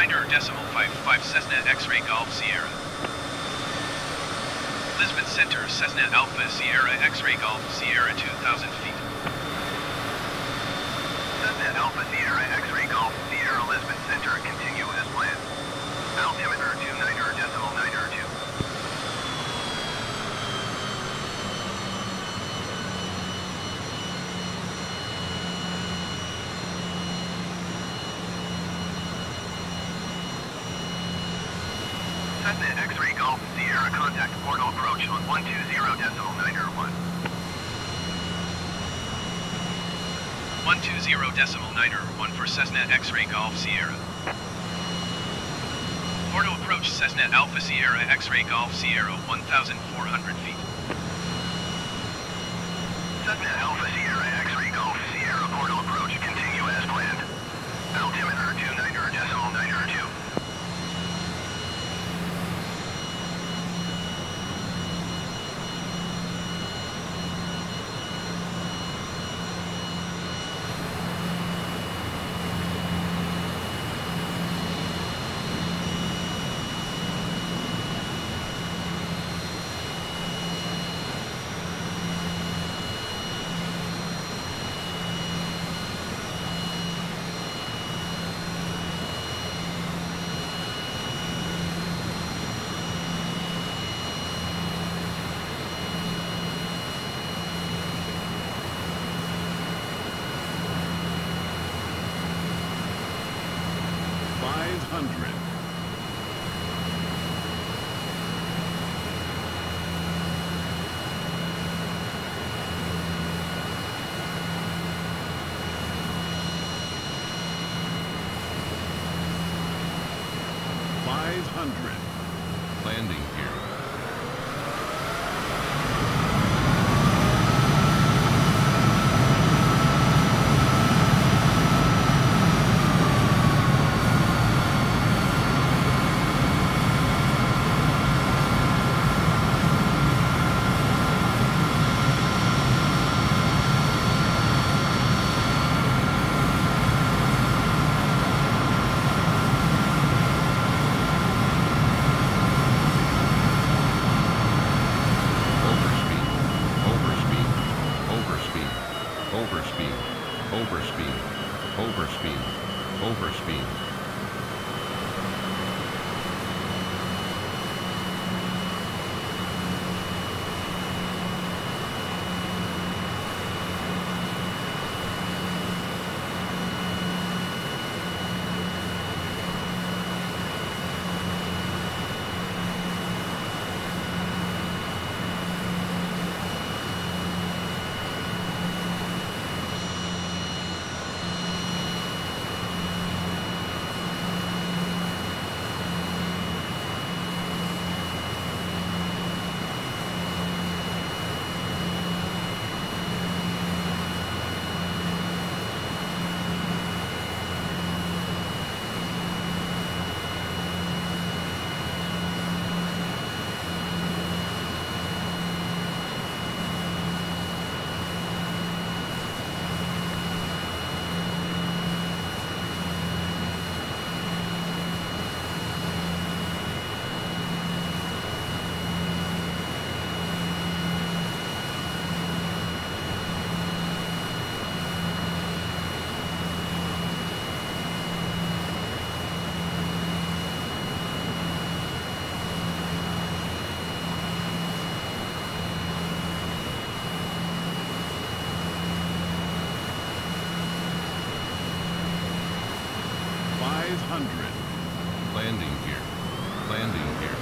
9.55 Cessna X-Ray Golf Sierra. Lisbon Center, Cessna Alpha Sierra X-Ray Golf Sierra 2,000 feet. Cessna Alpha Sierra X-Ray Golf Sierra Lisbon Center, continue as planned. Altimeter 29.902. Cessna X-Ray Golf Sierra, contact portal approach on 120.901. 120.901 for Cessna X-Ray Golf Sierra. Portal approach Cessna Alpha Sierra X-Ray Golf Sierra 1,400 feet. Cessna Alpha Sierra X-Ray Golf Sierra, portal approach, continue as planned. Altimeter 29.902. Landing gear. Overspeed. 500. Landing gear. Landing gear.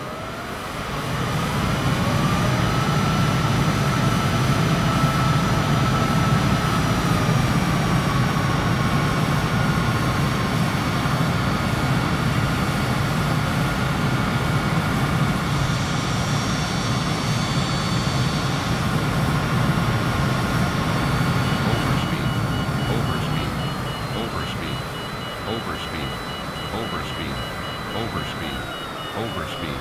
Overspeed.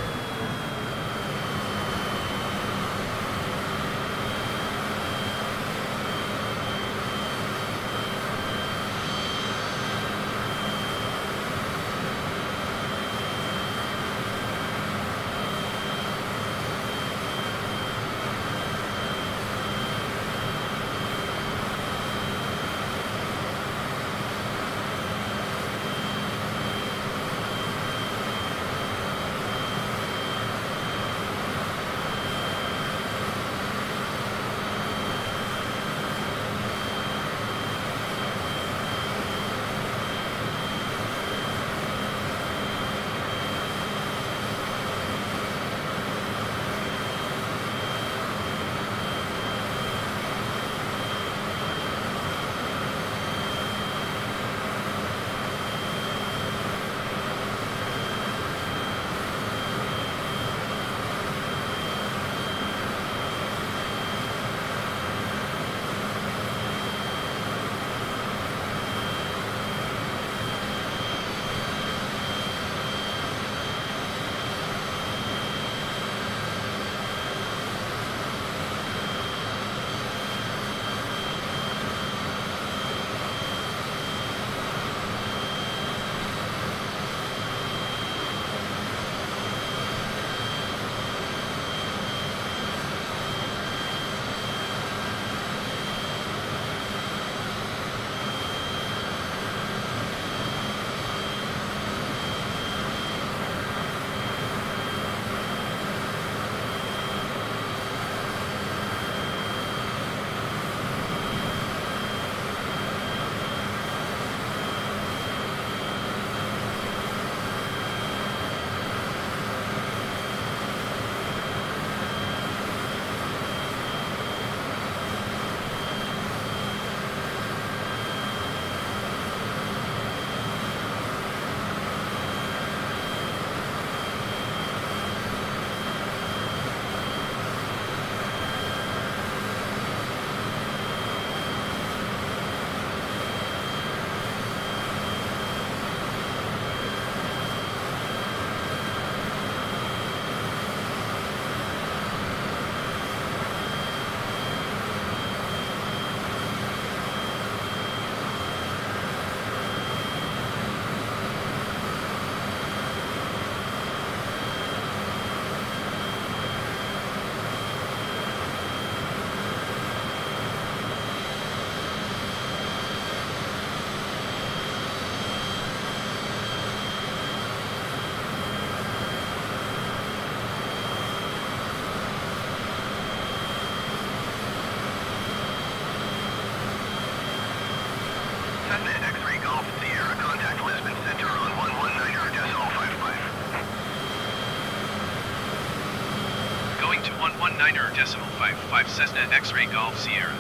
119.55 Cessna X-Ray Golf Sierra.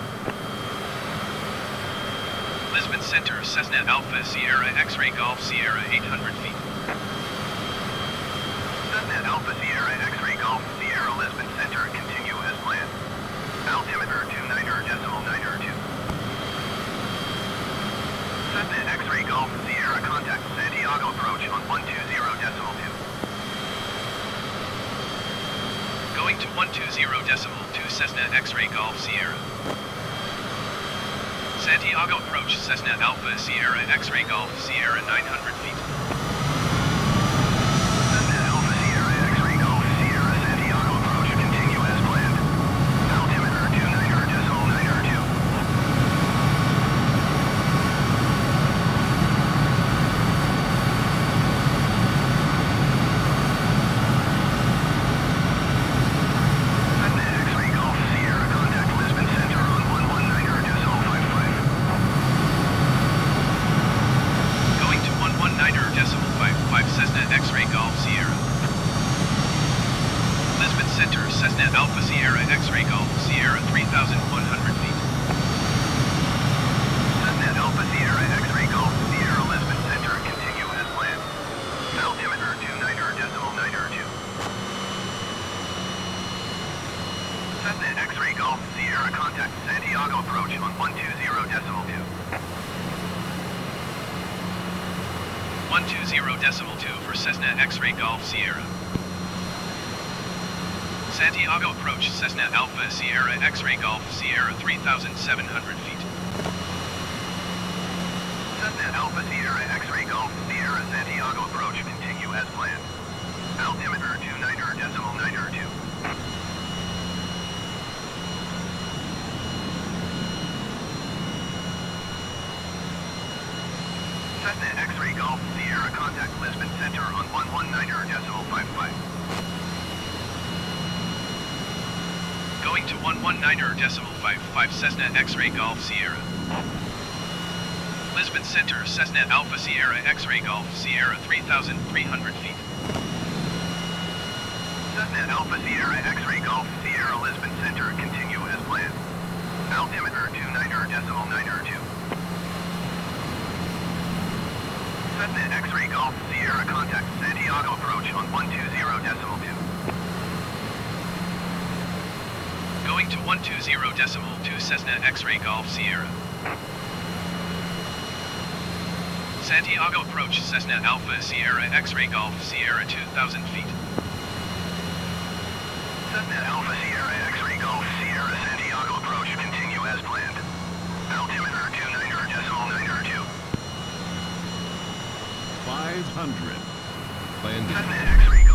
Lisbon Center, Cessna Alpha Sierra X-Ray Golf Sierra 800 feet. Cessna Alpha Sierra X-Ray Golf Sierra Lisbon Center, continue as planned. Altimeter 29.902. Cessna X-Ray Golf Sierra contact Santiago approach on 120.2. Going to 120.2 Cessna X-Ray Golf Sierra. Santiago approach Cessna Alpha Sierra X-Ray Golf Sierra 900 feet. Cessna Alpha Sierra X-Ray Golf Sierra Santiago approach, continue as planned. Altimeter 29.902. Cessna X-Ray Golf Sierra contact Lisbon Center on 119.55. Going to 119.55 Cessna X-Ray Golf Sierra. Lisbon Center, Cessna Alpha Sierra X-Ray Golf Sierra 3,100 feet. Cessna Alpha Sierra X-Ray Golf Sierra Lisbon Center, continue as planned. Altimeter 29.902. Cessna X-Ray Golf Sierra contact Santiago approach on 120.2. 120.2 for Cessna X-Ray Golf Sierra. Santiago approach Cessna Alpha Sierra X-Ray Golf Sierra 3,700 feet. Cessna Alpha Sierra X-Ray Golf Sierra Santiago approach, continue as planned. Altimeter 29.902. Cessna X-Ray Golf Sierra contact Lisbon Center on 119.55. Going to 119.55 Cessna X-Ray Golf Sierra. Lisbon Center, Cessna Alpha Sierra X-Ray Golf Sierra 3,300 feet. Cessna Alpha Sierra X-Ray Golf Sierra Lisbon Center, continue as planned. Altimeter 29.902. Cessna X-Ray Golf Sierra contact Santiago approach on 120.2. Going to 120.2 Cessna X-Ray Golf Sierra. Santiago approach Cessna Alpha Sierra X-Ray Golf Sierra 2,000 feet. Cessna Alpha Sierra X-Ray Golf Sierra Santiago approach, continue as planned. Altimeter 29.902. 500. Landing. Cessna X-Ray